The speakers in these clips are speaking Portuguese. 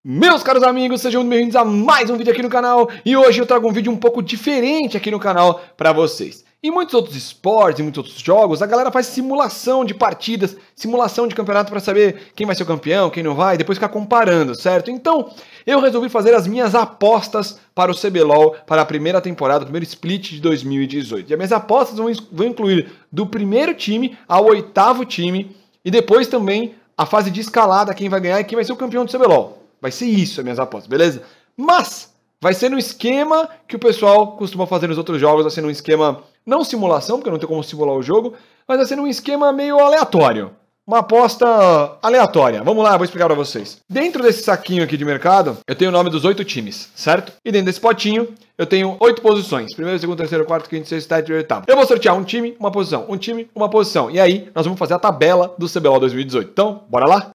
Meus caros amigos, sejam muito bem-vindos a mais um vídeo aqui no canal. E hoje eu trago um vídeo um pouco diferente aqui no canal para vocês. Em muitos outros esportes, em muitos outros jogos, a galera faz simulação de partidas, simulação de campeonato para saber quem vai ser o campeão, quem não vai, e depois ficar comparando, certo? Então, eu resolvi fazer as minhas apostas para o CBLOL, para a primeira temporada, o primeiro split de 2018. E as minhas apostas vão incluir do primeiro time ao oitavo time, e depois também a fase de escalada, quem vai ganhar e quem vai ser o campeão do CBLOL. Vai ser isso as minhas apostas, beleza? Mas vai ser no esquema que o pessoal costuma fazer nos outros jogos, vai ser num esquema, não simulação, porque não tem como simular o jogo, mas vai ser num esquema meio aleatório. Uma aposta aleatória. Vamos lá, vou explicar pra vocês. Dentro desse saquinho aqui de mercado, eu tenho o nome dos 8 times, certo? E dentro desse potinho, eu tenho 8 posições. Primeiro, segundo, terceiro, quarto, quinto, sexto, sétimo e oitavo. Eu vou sortear um time, uma posição. Um time, uma posição. E aí, nós vamos fazer a tabela do CBLOL 2018. Então, bora lá?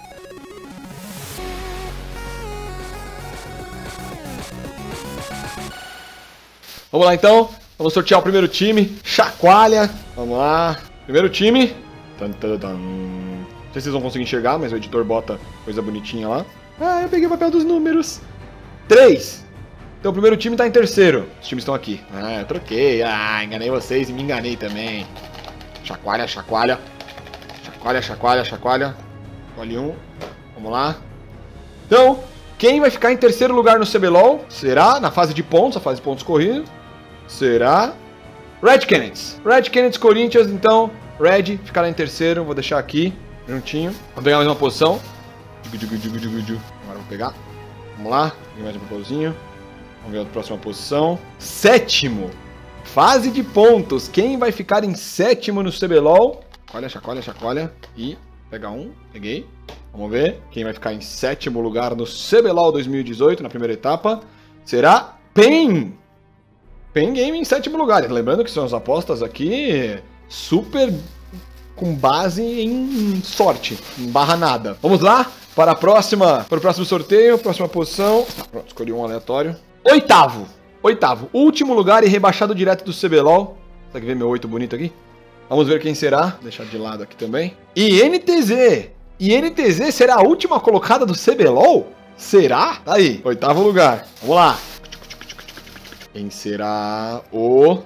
Vamos lá então, vamos sortear o primeiro time, chacoalha, vamos lá, primeiro time, não sei se vocês vão conseguir enxergar, mas o editor bota coisa bonitinha lá. Ah, eu peguei o papel dos números, 3, então o primeiro time tá em terceiro, os times estão aqui, eu troquei, enganei vocês e me enganei também, chacoalha, chacoalha, chacoalha, chacoalha, chacoalha, escolhe um, vamos lá, então, quem vai ficar em terceiro lugar no CBLOL será, na fase de pontos, a fase de pontos corridos, será Red Canids. Red Canids Corinthians, então, Red ficará em terceiro, vou deixar aqui, juntinho. Vou pegar mais uma posição. Agora vou pegar. Vamos lá, mais um papelzinho. Vamos ver a próxima posição. Sétimo, fase de pontos. Quem vai ficar em sétimo no CBLOL? Chacoalha, chacoalha, chacoalha. E pega um, peguei. Vamos ver quem vai ficar em sétimo lugar no CBLOL 2018, na primeira etapa. Será PEN. PEN Game em sétimo lugar. Lembrando que são as apostas aqui super com base em sorte, em barra nada. Vamos lá para para o próximo sorteio, próxima posição. Pronto, escolhi um aleatório. Oitavo, último lugar e rebaixado direto do CBLOL. Consegue ver meu 8 bonito aqui? Vamos ver quem será. Vou deixar de lado aqui também. E NTZ será a última colocada do CBLOL? Será? Tá aí, oitavo lugar. Vamos lá. Quem será o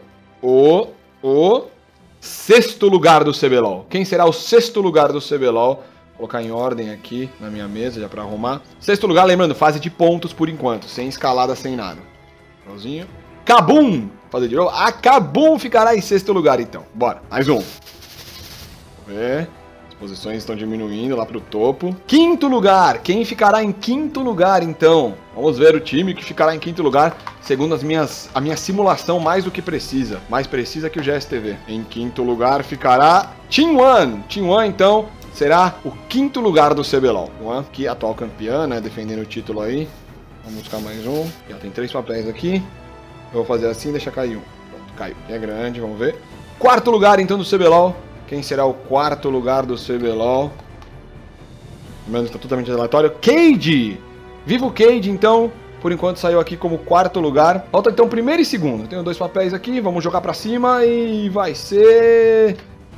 sexto lugar do CBLOL? Quem será o sexto lugar do CBLOL? Vou colocar em ordem aqui na minha mesa, já pra arrumar. Sexto lugar, lembrando, fase de pontos por enquanto, sem escalada, sem nada. Igualzinho. KaBuM! Fazer de novo. A KaBuM ficará em sexto lugar, então. Bora, mais um. Vamos ver. As posições estão diminuindo lá pro topo. Quinto lugar. Quem ficará em quinto lugar, então? Vamos ver o time que ficará em quinto lugar, segundo a minha simulação mais do que precisa. Mais precisa que o GSTV. Em quinto lugar ficará T1. T1, então, será o quinto lugar do CBLOL. T1, que é atual campeã, né? Defendendo o título aí. Vamos buscar mais um. Já tem 3 papéis aqui. Eu vou fazer assim e deixar cair um. Pronto, caiu. Que é grande, vamos ver. Quarto lugar, então, do CBLOL. Quem será o quarto lugar do CBLOL? Lembrando que está totalmente aleatório. Cade! Viva o Cade, então. Por enquanto saiu aqui como quarto lugar. Falta então primeiro e segundo. Tenho 2 papéis aqui. Vamos jogar pra cima e vai ser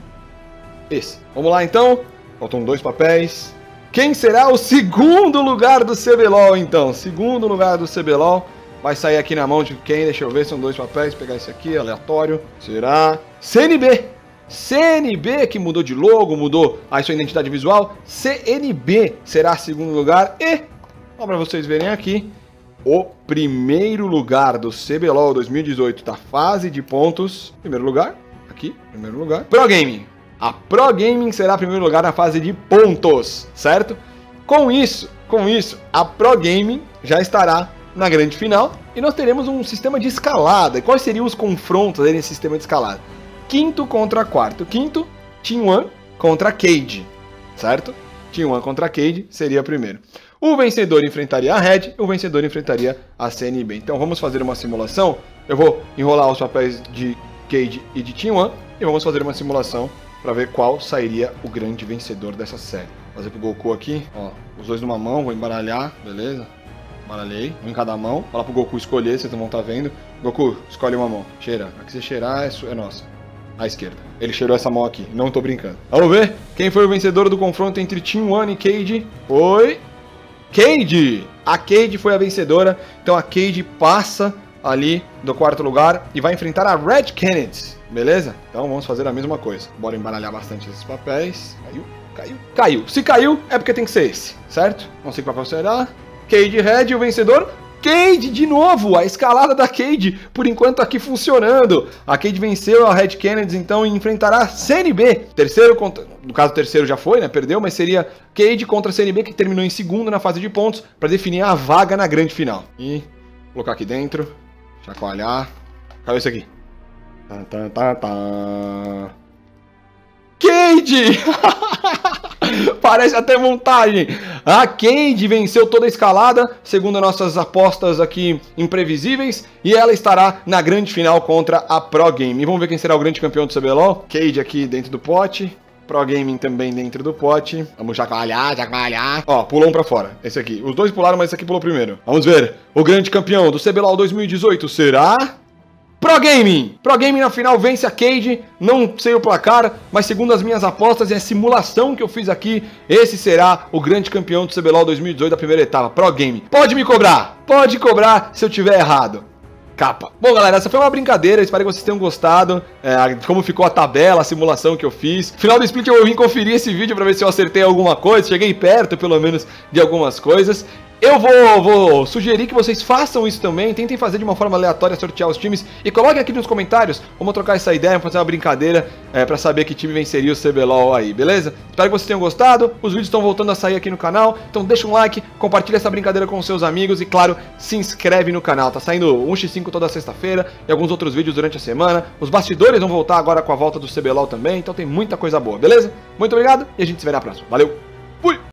esse. Vamos lá, então. Faltam 2 papéis. Quem será o segundo lugar do CBLOL, então? Segundo lugar do CBLOL. Vai sair aqui na mão de quem? Deixa eu ver. São 2 papéis. Vou pegar esse aqui, aleatório. Será CNB. CNB, que mudou de logo, mudou a sua identidade visual. CNB será segundo lugar. E, só para vocês verem aqui, o primeiro lugar do CBLOL 2018 da fase de pontos. Primeiro lugar, aqui, primeiro lugar. Pro Gaming. A Pro Gaming será primeiro lugar na fase de pontos, certo? Com isso, a Pro Gaming já estará na grande final. E nós teremos um sistema de escalada. E quais seriam os confrontos aí nesse sistema de escalada? Quinto contra quarto. Quinto, T1 contra Cade, certo? T1 contra Cade seria primeiro. O vencedor enfrentaria a Red, o vencedor enfrentaria a CNB. Então vamos fazer uma simulação. Eu vou enrolar os papéis de Cade e de T1 e vamos fazer uma simulação para ver qual sairia o grande vencedor dessa série. Vou fazer pro Goku aqui, ó, os 2 numa mão, vou embaralhar, beleza? Embaralhei, um em cada mão. Fala pro Goku escolher, vocês não vão estar vendo. Goku, escolhe uma mão. Cheira. A que você cheirar é nossa. À esquerda. Ele cheirou essa mão aqui. Não tô brincando. Vamos ver quem foi o vencedor do confronto entre T1 e Cade. Foi Cade. A Cade foi a vencedora, então a Cade passa ali do quarto lugar e vai enfrentar a Red Kennedy, beleza? Então vamos fazer a mesma coisa. Bora embaralhar bastante esses papéis. Caiu. Se caiu, é porque tem que ser esse, certo? Não sei que papel será. Cade Red, o vencedor. Cade de novo, a escalada da Cade, por enquanto aqui funcionando. A Cade venceu a Red Kennedy, então, e enfrentará a CNB. Terceiro contra... No caso, o terceiro já foi, né? Perdeu, mas seria Cade contra a CNB, que terminou em segundo na fase de pontos, para definir a vaga na grande final. E colocar aqui dentro, chacoalhar. Caiu esse aqui. Cade! Parece até montagem. A Cade venceu toda a escalada, segundo as nossas apostas aqui imprevisíveis, e ela estará na grande final contra a Pro Gaming. E vamos ver quem será o grande campeão do CBLOL. Cade aqui dentro do pote, Pro Gaming também dentro do pote. Vamos chacoalhar. Ó, pulou um pra fora, esse aqui. Os dois pularam, mas esse aqui pulou primeiro. Vamos ver, o grande campeão do CBLOL 2018 será... Pro Gaming! Pro Gaming na final vence a Cade, não sei o placar, mas segundo as minhas apostas e a simulação que eu fiz aqui, esse será o grande campeão do CBLOL 2018 da primeira etapa, Pro Gaming. Pode me cobrar, pode cobrar se eu tiver errado. Capa. Bom, galera, essa foi uma brincadeira, espero que vocês tenham gostado, como ficou a tabela, a simulação que eu fiz. Final do split eu vim conferir esse vídeo pra ver se eu acertei alguma coisa, cheguei perto pelo menos de algumas coisas. Eu vou sugerir que vocês façam isso também, tentem fazer de uma forma aleatória, sortear os times e coloquem aqui nos comentários, vamos trocar essa ideia, vamos fazer uma brincadeira pra saber que time venceria o CBLOL aí, beleza? Espero que vocês tenham gostado, os vídeos estão voltando a sair aqui no canal, então deixa um like, compartilha essa brincadeira com seus amigos e, claro, se inscreve no canal, tá saindo 1x5 toda sexta-feira e alguns outros vídeos durante a semana, os bastidores vão voltar agora com a volta do CBLOL também, então tem muita coisa boa, beleza? Muito obrigado e a gente se vê na próxima, valeu, fui!